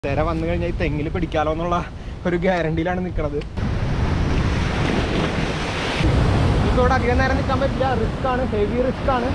തിര വന്നു കഴിഞ്ഞാൽ ഈ തെങ്ങിൽ പിടിക്കാലോ എന്നുള്ള ഒരു ഗ്യാരണ്ടിയിലാണ് നിൽക്കുന്നത്. ഇപ്പോൾ ഇവിടെ അധികം നേരം നിൽക്കാൻ പറ്റില്ല, റിസ്ക് ആണ്, ഹെവി റിസ്ക് ആണ്.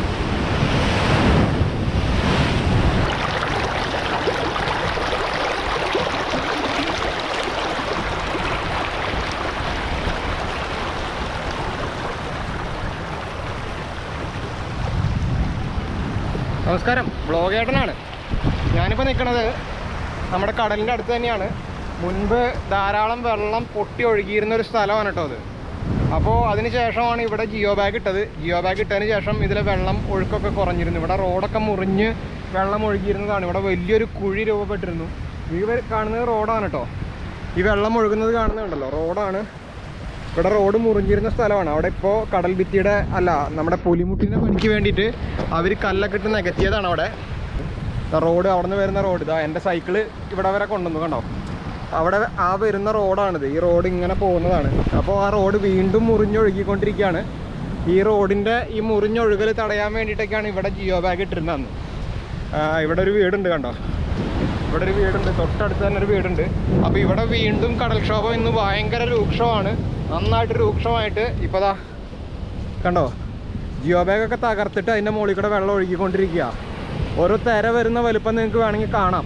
നമസ്കാരം, വ്ലോഗേട്ടനാണ്. ഞാനിപ്പോൾ നിൽക്കുന്നത് നമ്മുടെ കടലിൻ്റെ അടുത്ത് തന്നെയാണ്. മുൻപ് ധാരാളം വെള്ളം പൊട്ടി ഒഴുകിയിരുന്ന ഒരു സ്ഥലമാണ് കേട്ടോ അത്. അപ്പോൾ അതിന് ശേഷമാണ് ഇവിടെ ജിയോ ബാഗ് ഇട്ടത്. ജിയോ ബാഗ് ഇട്ടതിന് ശേഷം ഇതിലെ വെള്ളം ഒഴുക്കൊക്കെ കുറഞ്ഞിരുന്നു. ഇവിടെ റോഡൊക്കെ മുറിഞ്ഞ് വെള്ളം ഒഴുകിയിരുന്നതാണ്. ഇവിടെ വലിയൊരു കുഴി രൂപപ്പെട്ടിരുന്നു. ഈ കാണുന്നത് റോഡാണ് കേട്ടോ. ഈ വെള്ളം ഒഴുകുന്നത് കാണുന്നുണ്ടല്ലോ, റോഡാണ്. ഇവിടെ റോഡ് മുറിഞ്ഞിരുന്ന സ്ഥലമാണ്. അവിടെ ഇപ്പോൾ കടൽ ഭിത്തിയുടെ നമ്മുടെ പുലിമുട്ടിൻ്റെ പണിക്ക് വേണ്ടിയിട്ട് അവർ കല്ലൊക്കെ ഇട്ട് നികത്തിയതാണ് അവിടെ. റോഡ് അവിടെ നിന്ന് വരുന്ന റോഡ് ഇതാ. എൻ്റെ സൈക്കിള് ഇവിടെ വരെ കൊണ്ടുവന്നു കണ്ടോ. അവിടെ ആ വരുന്ന റോഡാണിത്. ഈ റോഡ് ഇങ്ങനെ പോകുന്നതാണ്. അപ്പോൾ ആ റോഡ് വീണ്ടും മുറിഞ്ഞൊഴുകിക്കൊണ്ടിരിക്കുകയാണ്. ഈ റോഡിൻ്റെ ഈ മുറിഞ്ഞൊഴുകൽ തടയാൻ വേണ്ടിയിട്ടൊക്കെയാണ് ഇവിടെ ജിയോ ബാഗ് ഇട്ടിരുന്നത്. ഇവിടെ ഒരു വീടുണ്ട് കണ്ടോ, ഇവിടെ ഒരു വീടുണ്ട്, തൊട്ടടുത്ത് തന്നെ ഒരു വീടുണ്ട്. അപ്പോൾ ഇവിടെ വീണ്ടും കടൽക്ഷോഭം ഇന്ന് ഭയങ്കര രൂക്ഷമാണ്, നന്നായിട്ട് രൂക്ഷമായിട്ട്. ഇപ്പോൾ ദാ കണ്ടോ, ജിയോ ബാഗൊക്കെ തകർത്തിട്ട് അതിൻ്റെ മുകളിൽ കൂടെ വെള്ളം ഒഴുകിക്കൊണ്ടിരിക്കുക. ഓരോ തിര വരുന്ന വലുപ്പം നിങ്ങൾക്ക് വേണമെങ്കിൽ കാണാം.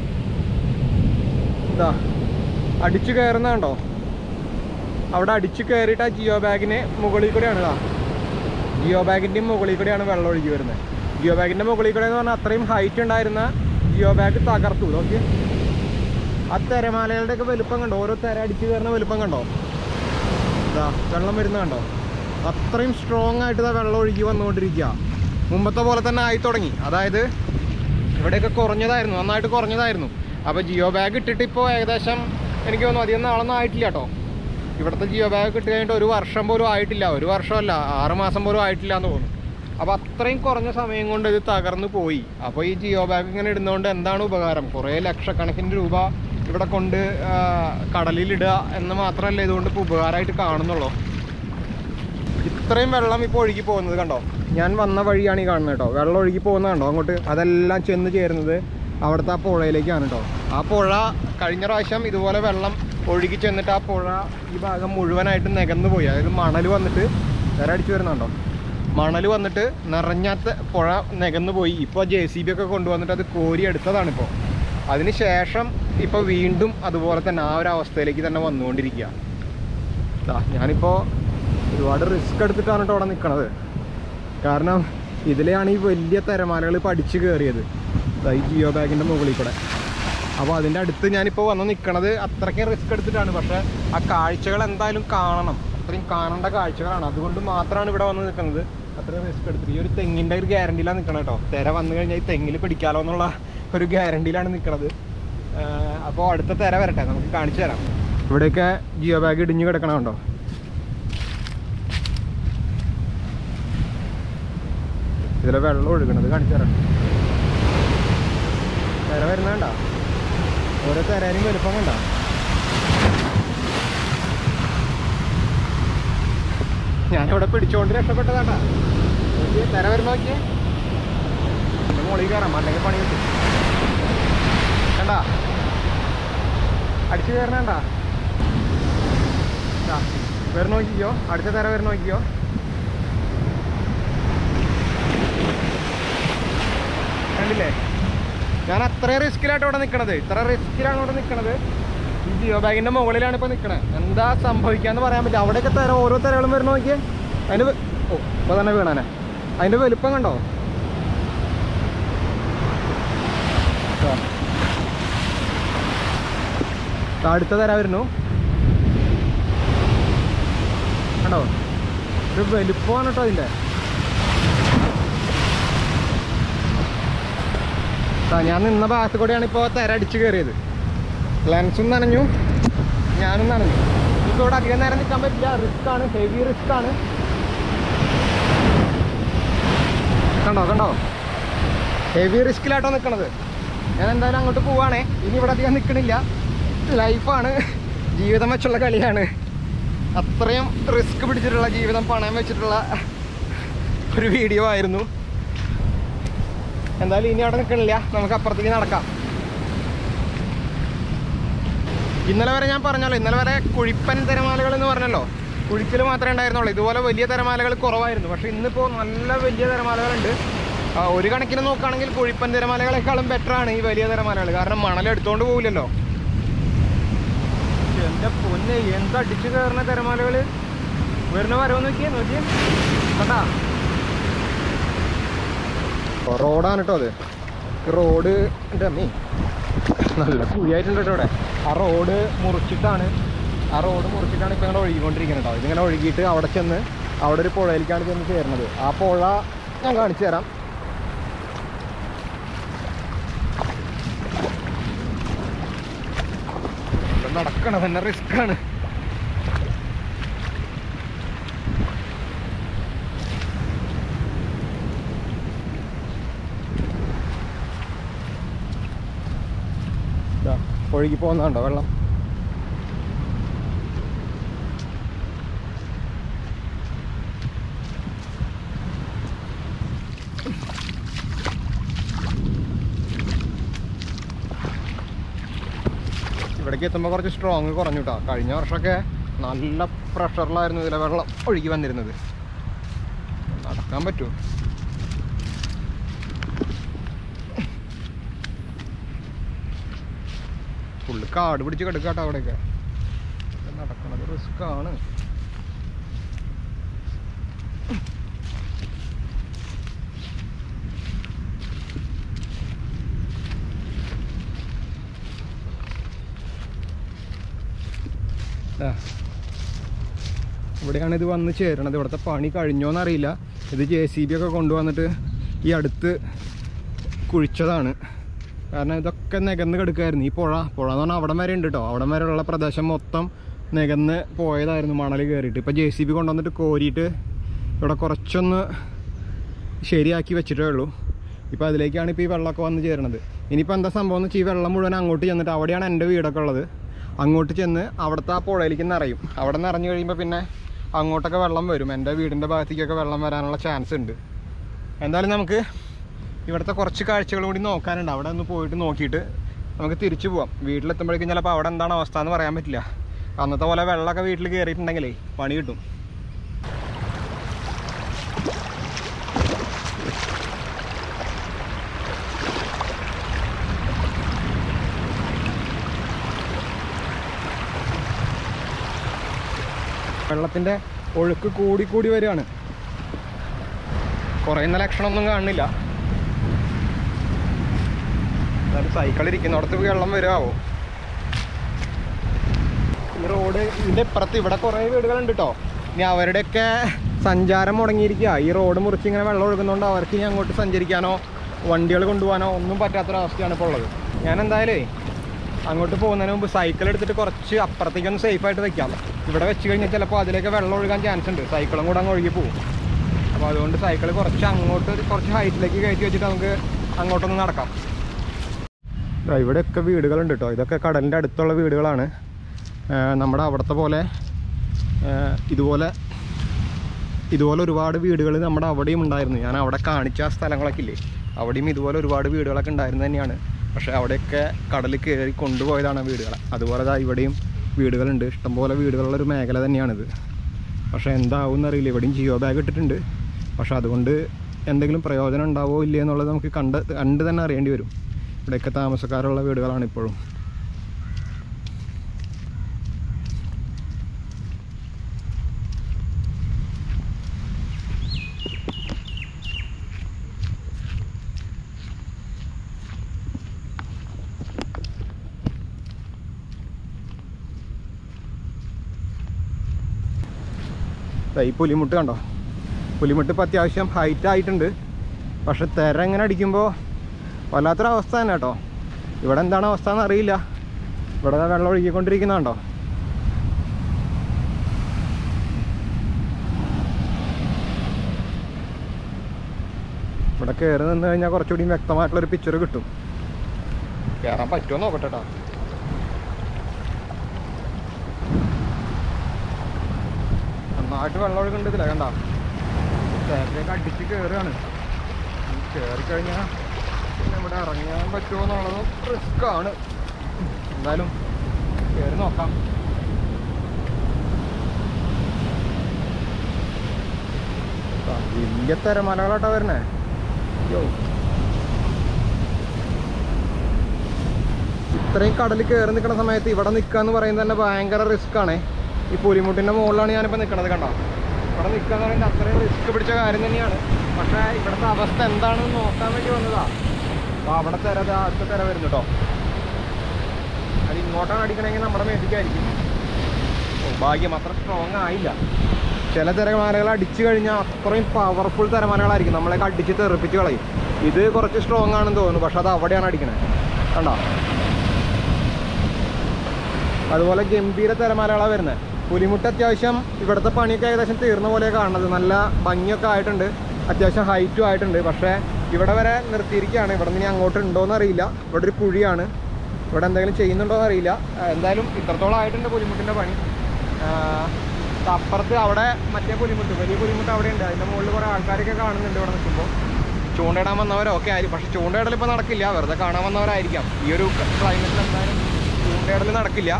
ഇതാ അടിച്ചു കയറുന്ന കണ്ടോ, അവിടെ അടിച്ചു കയറിയിട്ട് ആ ജിയോ ബാഗിന് മുകളിൽ കൂടെയാണ്. ഇതാ ജിയോ ബാഗിൻ്റെയും മുകളിൽ കൂടെയാണ് വെള്ളം ഒഴുകി വരുന്നത്. ജിയോ ബാഗിൻ്റെ മുകളിൽ കൂടെ എന്ന് പറഞ്ഞാൽ അത്രയും ഹൈറ്റ് ഉണ്ടായിരുന്ന ജിയോ ബാഗ് തകർത്തു. ഓക്കെ, ആ തിരമാലകളുടെയൊക്കെ വലുപ്പം കണ്ടോ, ഓരോ തിര അടിച്ചു കയറുന്ന വലുപ്പം കണ്ടോ. ഇതാ വെള്ളം വരുന്ന കണ്ടോ, അത്രയും സ്ട്രോങ് ആയിട്ട് ഇതാ വെള്ളം ഒഴുകി വന്നുകൊണ്ടിരിക്കുക. മുമ്പത്തെ പോലെ തന്നെ ആയി തുടങ്ങി. അതായത് ഇവിടെയൊക്കെ കുറഞ്ഞതായിരുന്നു, നന്നായിട്ട് കുറഞ്ഞതായിരുന്നു. അപ്പോൾ ജിയോ ബാഗ് ഇട്ടിട്ട് ഇപ്പോൾ ഏകദേശം എനിക്ക് തോന്നുന്നു അധികം നാളൊന്നും ആയിട്ടില്ല കേട്ടോ. ഇവിടുത്തെ ജിയോ ബാഗ് ഇട്ട് കഴിഞ്ഞിട്ട് ഒരു വർഷം പോലും ആയിട്ടില്ല, ഒരു വർഷമല്ല 6 മാസം പോലും ആയിട്ടില്ല എന്ന് തോന്നുന്നു. അപ്പോൾ അത്രയും കുറഞ്ഞ സമയം കൊണ്ട് ഇത് തകർന്നു പോയി. അപ്പോൾ ഈ ജിയോ ബാഗ് ഇങ്ങനെ ഇടുന്നതുകൊണ്ട് എന്താണ് ഉപകാരം? കുറേ ലക്ഷക്കണക്കിന് രൂപ ഇവിടെ കൊണ്ട് കടലിലിടുക എന്ന് മാത്രമല്ല ഇതുകൊണ്ട് ഇപ്പോൾ ഉപകാരമായിട്ട് കാണുന്നുള്ളൂ. ഇത്രയും വെള്ളം ഇപ്പോൾ ഒഴുകി പോകുന്നത് കണ്ടോ. ഞാൻ വന്ന വഴിയാണ് ഈ കാണുന്നത് കേട്ടോ. വെള്ളം ഒഴുകി പോകുന്നത് കണ്ടോ അങ്ങോട്ട്. അതെല്ലാം ചെന്ന് ചേരുന്നത് അവിടുത്തെ ആ പുഴയിലേക്കാണ് കേട്ടോ. ആ പുഴ കഴിഞ്ഞ പ്രാവശ്യം ഇതുപോലെ വെള്ളം ഒഴുകി ചെന്നിട്ട് ആ പുഴ ഈ ഭാഗം മുഴുവനായിട്ട് നികന്നു പോയി. അതായത് മണൽ വന്നിട്ട് അടിച്ചു വരുന്നുണ്ടോ, മണൽ വന്നിട്ട് നിറഞ്ഞാത്ത പുഴ നികന്നു പോയി. ഇപ്പോൾ JCB ഒക്കെ കൊണ്ടുവന്നിട്ട് അത് കോരി എടുത്തതാണിപ്പോൾ. അതിന് ശേഷം ഇപ്പോൾ വീണ്ടും അതുപോലെ തന്നെ ആ ഒരു അവസ്ഥയിലേക്ക് തന്നെ വന്നുകൊണ്ടിരിക്കുക. ഞാനിപ്പോൾ ഒരുപാട് റിസ്ക് എടുത്തിട്ടാണ് കേട്ടോ അവിടെ നിൽക്കണത്. കാരണം ഇതിലെയാണ് ഈ വലിയ തിരമാലകൾ ഇപ്പോൾ അടിച്ചു കയറിയത് ഈ ജിയോ ബാഗിൻ്റെ മുകളിൽ കൂടെ. അപ്പോൾ അതിൻ്റെ അടുത്ത് ഞാനിപ്പോൾ വന്ന് നിൽക്കണത് അത്രയ്ക്കും റിസ്ക് എടുത്തിട്ടാണ്. പക്ഷേ ആ കാഴ്ചകൾ എന്തായാലും കാണണം, അത്രയും കാണേണ്ട കാഴ്ചകളാണ്. അതുകൊണ്ട് മാത്രമാണ് ഇവിടെ വന്ന് നിൽക്കുന്നത്. അത്രയും റിസ്ക് എടുത്തിട്ട് ഈ ഒരു തെങ്ങിൻ്റെ ഒരു ഗ്യാരണ്ടിയിലാണ് നിൽക്കണം കേട്ടോ. തിര വന്നു കഴിഞ്ഞാൽ ഈ തെങ്ങിൽ പിടിക്കാലോ എന്നുള്ള ഒരു ഗ്യാരണ്ടിയിലാണ് നിൽക്കുന്നത്. അപ്പോൾ അടുത്ത തിര വരട്ടെ, നമുക്ക് കാണിച്ചു തരാം. ഇവിടെയൊക്കെ ജിയോ ബാഗ് ഇടിഞ്ഞ് കിടക്കണം കേട്ടോ. ഇതിലെ വെള്ളം ഒഴുകണത് കാണിച്ചു തരാം. തിര വരുന്നണ്ട, ഓരോ തിരയും വലുപ്പം കണ്ട. ഞാനിവിടെ പിടിച്ചോണ്ട് രക്ഷപ്പെട്ടതാട്ടാ. തിര വരുന്ന നോക്കിയേ, എൻ്റെ മുകളിൽ കയറാം, അല്ലെങ്കിൽ പണി കിട്ടും. കണ്ടാ അടിച്ചു കയറണണ്ട. വരുന്ന നോക്കിക്കോ, അടുത്ത തിര വരുന്ന നോക്കിക്കോ. കണ്ടില്ലേ, ഞാൻ അത്രയും റിസ്ക്കിലായിട്ട് ഇവിടെ നിൽക്കണത്. ഇത്ര റിസ്ക്കിലാണ് ഇവിടെ നിൽക്കണത്. ഈ ജിയോ ബാഗിൻ്റെ മുകളിലാണ് ഇപ്പോൾ നിൽക്കണത്. എന്താ സംഭവിക്കാന്ന് പറയാൻ പറ്റില്ല. അവിടെയൊക്കെ തിര, ഓരോ തിരകളും വരുന്ന നോക്കിയേ. അതിൻ്റെ ഇപ്പോൾ തന്നെ വീണാനെ. അതിൻ്റെ വലുപ്പം കണ്ടോ. അടുത്ത തിര വരുന്നു കണ്ടോ. ഒരു വലുപ്പമാണ് കേട്ടോ അതിൻ്റെ. ഞാൻ നിന്ന ഭാഗത്ത് കൂടെയാണ് ഇപ്പോൾ തിര അടിച്ച് കയറിയത്. ലെൻസും നനഞ്ഞു, ഞാനും നനഞ്ഞു. ഇപ്പോൾ ഇവിടെ അധികം നേരം നിൽക്കാൻ പറ്റില്ല, റിസ്ക് ആണ്, ഹെവി റിസ്ക് ആണ്. കണ്ടോ കണ്ടോ, ഹെവി റിസ്കിലായിട്ടോ നിൽക്കണത്. ഞാൻ എന്തായാലും അങ്ങോട്ട് പോവാണേ. ഇനി ഇവിടെ അധികം നിൽക്കണില്ല. ലൈഫാണ്, ജീവിതം വെച്ചുള്ള കളിയാണ്. അത്രയും റിസ്ക് പിടിച്ചിട്ടുള്ള ജീവിതം പണയം വെച്ചിട്ടുള്ള ഒരു വീഡിയോ ആയിരുന്നു. എന്തായാലും ഇനി അവിടെ നിൽക്കണില്ല, നമുക്ക് അപ്പുറത്തേക്ക് നടക്കാം. ഇന്നലെ വരെ ഞാൻ പറഞ്ഞല്ലോ, ഇന്നലെ വരെ കുഴിപ്പൻ തിരമാലകൾ എന്ന് പറഞ്ഞല്ലോ, കുഴിക്കൽ മാത്രമേ ഉണ്ടായിരുന്നുള്ളൂ. ഇതുപോലെ വലിയ തിരമാലകൾ കുറവായിരുന്നു. പക്ഷേ ഇന്നിപ്പോൾ നല്ല വലിയ തിരമാലകളുണ്ട്. ഒരു കണക്കിന് നോക്കുകയാണെങ്കിൽ കുഴിപ്പൻ തിരമാലകളെക്കാളും ബെറ്ററാണ് ഈ വലിയ തിരമാലകൾ. കാരണം മണൽ എടുത്തുകൊണ്ട് പോകില്ലല്ലോ. എൻ്റെ പൊന്നെ, എന്തടിച്ച് കയറുന്ന തിരമാലകൾ വരുന്ന വരവെന്ന് നോക്കിയേ കണ്ടാ. റോഡാണ് കേട്ടോ അത്. റോഡ് എൻ്റെ അമ്മേ നല്ല കുഴിയായിട്ടുണ്ട് കേട്ടോ ഇവിടെ. ആ റോഡ് മുറിച്ചിട്ടാണ് ഇപ്പം ഇങ്ങനെ ഒഴുകിക്കൊണ്ടിരിക്കുന്നത് കേട്ടോ. ഇതിങ്ങനെ ഒഴുകിയിട്ട് അവിടെ ചെന്ന് അവിടെ ഒരു പുഴയിലേക്കാണ് ചെന്ന് ചേരുന്നത്. ആ പുഴ ഞാൻ കാണിച്ചു തരാം. നടക്കണം, തന്നെ റിസ്ക്കാണ്. ഒഴുകി പോകുന്നുണ്ടോ വെള്ളം? ഇവിടേക്ക് എത്തുമ്പോൾ കുറച്ച് സ്ട്രോങ് കുറഞ്ഞു കേട്ടോ. കഴിഞ്ഞ വർഷമൊക്കെ നല്ല പ്രഷറിലായിരുന്നു ഇതിലെ വെള്ളം ഒഴുകി വന്നിരുന്നത്. നടക്കാൻ പറ്റുമോ? ഫുള്ള് കാട് പിടിച്ച് കിടക്കാട്ടോ അവിടെയൊക്കെ. നടക്കണത് റിസ്ക്കാണ്. ഇവിടെയാണ് ഇത് വന്ന് ചേരണത്. ഇവിടുത്തെ പണി കഴിഞ്ഞോന്നറിയില്ല. ഇത് JCB ഒക്കെ കൊണ്ടുവന്നിട്ട് ഈ അടുത്ത് കുഴിച്ചതാണ്. കാരണം ഇതൊക്കെ നികന്ന് കിടക്കുമായിരുന്നു. ഈ പുഴ എന്ന് പറഞ്ഞാൽ അവിടം വരെ ഉണ്ട് കേട്ടോ. അവിടം വരെയുള്ള പ്രദേശം മൊത്തം നികന്ന് പോയതായിരുന്നു മണൽ കയറിയിട്ട്. ഇപ്പോൾ JCB കൊണ്ടുവന്നിട്ട് കോരിയിട്ട് ഇവിടെ കുറച്ചൊന്ന് ശരിയാക്കി വെച്ചിട്ടേ ഉള്ളൂ. ഇപ്പോൾ അതിലേക്കാണ് ഇപ്പോൾ ഈ വെള്ളമൊക്കെ വന്ന് ചേരണത്. ഇനിയിപ്പോൾ എന്താ സംഭവം എന്ന് വെച്ചാൽ ഈ വെള്ളം മുഴുവൻ അങ്ങോട്ട് ചെന്നിട്ട്, അവിടെയാണ് എൻ്റെ വീടൊക്കെ ഉള്ളത്, അങ്ങോട്ട് ചെന്ന് അവിടുത്തെ ആ പുഴയിലേക്ക് നിറയും. അവിടെ നിറഞ്ഞു കഴിയുമ്പോൾ പിന്നെ അങ്ങോട്ടൊക്കെ വെള്ളം വരും. എൻ്റെ വീടിൻ്റെ ഭാഗത്തേക്കൊക്കെ വെള്ളം വരാനുള്ള ചാൻസ് ഉണ്ട്. എന്തായാലും നമുക്ക് ഇവിടുത്തെ കുറച്ച് കാഴ്ചകൾ കൂടി നോക്കാനുണ്ട്. അവിടെ ഒന്ന് പോയിട്ട് നോക്കിയിട്ട് നമുക്ക് തിരിച്ചു പോവാം. വീട്ടിലെത്തുമ്പോഴേക്കും ചിലപ്പോൾ അവിടെ എന്താണ് അവസ്ഥ എന്ന് പറയാൻ പറ്റില്ല. അന്നത്തെ പോലെ വെള്ളമൊക്കെ വീട്ടിൽ കയറിയിട്ടുണ്ടെങ്കിലേ പണി കിട്ടും. വെള്ളത്തിൻ്റെ ഒഴുക്ക് കൂടി വരികയാണ്. കുറയുന്ന ലക്ഷണമൊന്നും കാണുന്നില്ല. എന്നാലും സൈക്കിളിരിക്കുന്നിടത്ത് വെള്ളം വരുമാവോ? ഈ റോഡ് ഇതിൻ്റെ ഇപ്പുറത്ത് ഇവിടെ കുറേ വീടുകളുണ്ട് കേട്ടോ. ഇനി അവരുടെയൊക്കെ സഞ്ചാരം മുടങ്ങിയിരിക്കുക. ഈ റോഡ് മുറിച്ച് ഇങ്ങനെ വെള്ളം ഒഴുകുന്നതുകൊണ്ട് അവർക്ക് ഇനി അങ്ങോട്ട് സഞ്ചരിക്കാനോ വണ്ടികൾ കൊണ്ടുപോകാനോ ഒന്നും പറ്റാത്തൊരവസ്ഥയാണ് ഇപ്പോൾ ഉള്ളത്. ഞാൻ എന്തായാലും അങ്ങോട്ട് പോകുന്നതിന് മുമ്പ് സൈക്കിൾ എടുത്തിട്ട് കുറച്ച് അപ്പുറത്തേക്കൊന്ന് സേഫായിട്ട് വെക്കാം. ഇവിടെ വെച്ച് കഴിഞ്ഞാൽ ചിലപ്പോൾ അതിലേക്ക് വെള്ളം ഒഴുകാൻ ചാൻസ് ഉണ്ട്. സൈക്കിളും കൂടെ അങ്ങ് ഒഴുകി പോകും. അപ്പോൾ അതുകൊണ്ട് സൈക്കിൾ കുറച്ച് ഹൈറ്റിലേക്ക് കയറ്റി വെച്ചിട്ട് നമുക്ക് അങ്ങോട്ടൊന്ന് നടക്കാം. ഇവിടെയൊക്കെ വീടുകളുണ്ട് കേട്ടോ. ഇതൊക്കെ കടലിൻ്റെ അടുത്തുള്ള വീടുകളാണ്. നമ്മുടെ അവിടുത്തെ പോലെ ഇതുപോലെ ഒരുപാട് വീടുകൾ നമ്മുടെ അവിടെയും ഉണ്ടായിരുന്നു. ഞാൻ അവിടെ കാണിച്ച സ്ഥലങ്ങളൊക്കെ ഇല്ലേ, അവിടെയും ഇതുപോലെ ഒരുപാട് വീടുകളൊക്കെ ഉണ്ടായിരുന്നു തന്നെയാണ്. പക്ഷേ അവിടെയൊക്കെ കടൽ കയറി കൊണ്ടുപോയതാണ് വീടുകൾ. അതുപോലെ ഇവിടെയും വീടുകളുണ്ട്. ഇഷ്ടംപോലെ വീടുകളുള്ളൊരു മേഖല തന്നെയാണിത്. പക്ഷേ എന്താവും എന്നറിയില്ല. ഇവിടെയും ജിയോ ബാഗ് ഇട്ടിട്ടുണ്ട്. പക്ഷേ അതുകൊണ്ട് എന്തെങ്കിലും പ്രയോജനം ഉണ്ടാവോ ഇല്ലേ എന്നുള്ളത് നമുക്ക് കണ്ട് തന്നെ അറിയേണ്ടി വരും. ഇവിടെയൊക്കെ താമസക്കാരുള്ള വീടുകളാണ് ഇപ്പോഴും. ഈ പുലിമുട്ട് കണ്ടോ? പുലിമുട്ട് ഇപ്പോൾ അത്യാവശ്യം ഹൈറ്റ് ആയിട്ടുണ്ട്. പക്ഷെ തിര ഇങ്ങനെ അടിക്കുമ്പോൾ വല്ലാത്തൊരവസ്ഥ തന്നെ കേട്ടോ. ഇവിടെ എന്താണ് അവസ്ഥ എന്നറിയില്ല. ഇവിടെ വെള്ളം ഒഴുകിക്കൊണ്ടിരിക്കുന്നുണ്ടോ? ഇവിടെ കയറി നിന്ന് കഴിഞ്ഞാൽ കുറച്ചുകൂടി വ്യക്തമായിട്ടുള്ളൊരു പിക്ചർ കിട്ടും. കയറാൻ പറ്റുമോ നോക്കട്ടെ കേട്ടോ. നന്നായിട്ട് വെള്ളം ഒഴുകുന്നുണ്ട്. കണ്ട തേക്കിലേക്ക് അടിച്ച് കയറുകയാണ്. കയറിക്കഴിഞ്ഞാൽ പിന്നെ ഇവിടെ ഇറങ്ങാൻ പറ്റുമോ എന്നുള്ളതും റിസ്ക്കാണ്. എന്തായാലും കയറി നോക്കാം. വലിയ തിരമാലകളാട്ടോ വരണേ. അയ്യോ, ഇത്രയും കടലിൽ കയറി നിൽക്കുന്ന സമയത്ത് ഇവിടെ നിൽക്കുക എന്ന് പറയുന്നത് തന്നെ ഭയങ്കര റിസ്ക് ആണ്. ഈ പുലിമുട്ടിൻ്റെ മുകളിലാണ് ഞാനിപ്പോൾ നിൽക്കുന്നത്. കണ്ടോ, ഇവിടെ നിൽക്കുക എന്ന് പറയുന്നത് അത്രയും റിസ്ക് പിടിച്ച കാര്യം തന്നെയാണ്. പക്ഷേ ഇവിടുത്തെ അവസ്ഥ എന്താണെന്ന് നോക്കാൻ വേണ്ടി വന്നതാണ്. അപ്പോൾ അവിടെ അടുത്ത തിര വരുന്നു കേട്ടോ. അത് ഇങ്ങോട്ടാണ് അടിക്കണമെങ്കിൽ നമ്മുടെ മേടിക്കായിരിക്കും. ഭാഗ്യം അത്ര സ്ട്രോങ് ആയില്ല. ചില തിരമാലകൾ അടിച്ചു കഴിഞ്ഞാൽ അത്രയും പവർഫുൾ തിരമാലകളായിരിക്കും, നമ്മളെയൊക്കെ അടിച്ച് തെറിപ്പിച്ച് കളയും. ഇത് കുറച്ച് സ്ട്രോങ് ആണെന്ന് തോന്നുന്നു, പക്ഷെ അത് അവിടെയാണ് അടിക്കണത്. കണ്ടോ, അതുപോലെ ഗംഭീര തിരമാലകളാണ് വരുന്നത്. പുലിമുട്ട് അത്യാവശ്യം ഇവിടുത്തെ പണിയൊക്കെ ഏകദേശം തീർന്ന പോലെയാണ് കാണുന്നത്. നല്ല ഭംഗിയൊക്കെ ആയിട്ടുണ്ട്, അത്യാവശ്യം ഹൈറ്റും ആയിട്ടുണ്ട്. പക്ഷേ ഇവിടെ വരെ നിർത്തിയിരിക്കുകയാണ്. ഇവിടെ നിന്ന് അങ്ങോട്ട് ഉണ്ടോയെന്ന് അറിയില്ല. ഇവിടെ ഒരു കുഴിയാണ്, ഇവിടെ എന്തെങ്കിലും ചെയ്യുന്നുണ്ടോ എന്ന് അറിയില്ല. എന്തായാലും ഇത്രത്തോളം ആയിട്ടുണ്ട് പുലിമുട്ടിൻ്റെ പണി. അപ്പുറത്ത് അവിടെ മറ്റേ പുലിമുട്ട്, വലിയ പുലിമുട്ട് അവിടെ ഉണ്ട്. അതിൻ്റെ മുകളിൽ കുറേ ആൾക്കാരൊക്കെ കാണുന്നുണ്ട് ഇവിടെ നിൽക്കുമ്പോൾ. ചൂണ്ടയിടാൻ വന്നവരൊക്കെ ആയിരിക്കും, പക്ഷേ ചൂണ്ടയിടൽ ഇപ്പോൾ നടക്കില്ല, വെറുതെ കാണാൻ വന്നവരായിരിക്കാം. ഈ ഒരു ക്ലൈമറ്റിൽ എന്തായാലും ചൂണ്ടയിടൽ നടക്കില്ല.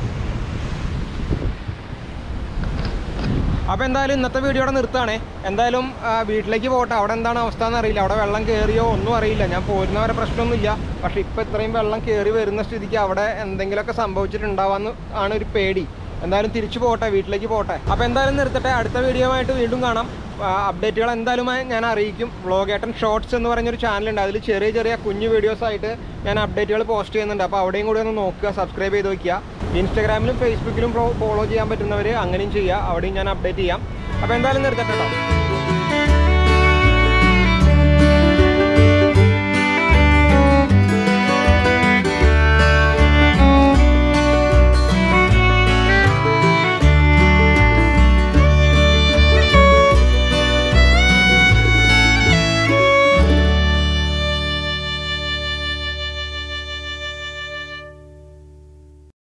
അപ്പോൾ എന്തായാലും ഇന്നത്തെ വീഡിയോയുടെ നിർത്തുകയാണേ. എന്തായാലും വീട്ടിലേക്ക് പോട്ടെ. അവിടെ എന്താണ് അവസ്ഥ എന്നറിയില്ല, അവിടെ വെള്ളം കയറിയോ ഒന്നും അറിയില്ല. ഞാൻ പോരുന്നവരെ പ്രശ്നമൊന്നുമില്ല, പക്ഷേ ഇപ്പോൾ ഇത്രയും വെള്ളം കയറി വരുന്ന സ്ഥിതിക്ക് അവിടെ എന്തെങ്കിലുമൊക്കെ സംഭവിച്ചിട്ടുണ്ടാവാമെന്ന് ആണ് ഒരു പേടി. എന്തായാലും തിരിച്ചു പോട്ടെ, വീട്ടിലേക്ക് പോട്ടെ. അപ്പോൾ എന്തായാലും നിർത്തട്ടെ. അടുത്ത വീഡിയോ ആയിട്ട് വീണ്ടും കാണാം. അപ്ഡേറ്റുകൾ എന്തായാലും ഞാൻ അറിയിക്കും. വ്ലോഗേട്ടൻ ഷോർട്സ് എന്ന് പറഞ്ഞൊരു ചാനലുണ്ട്, അതിൽ ചെറിയ ചെറിയ കുഞ്ഞു വീഡിയോസായിട്ട് ഞാൻ അപ്ഡേറ്റുകൾ പോസ്റ്റ് ചെയ്യുന്നുണ്ട്. അപ്പോൾ അവിടെയും കൂടി ഒന്ന് നോക്കുക, സബ്സ്ക്രൈബ് ചെയ്ത് വയ്ക്കുക. ഇൻസ്റ്റാഗ്രാമിലും ഫേസ്ബുക്കിലും ഫോളോ ചെയ്യാൻ പറ്റുന്നവർ അങ്ങനെയും ചെയ്യുക, അവിടെയും ഞാൻ അപ്ഡേറ്റ് ചെയ്യാം. അപ്പോൾ എന്തായാലും നിർത്തട്ടെ കേട്ടോ.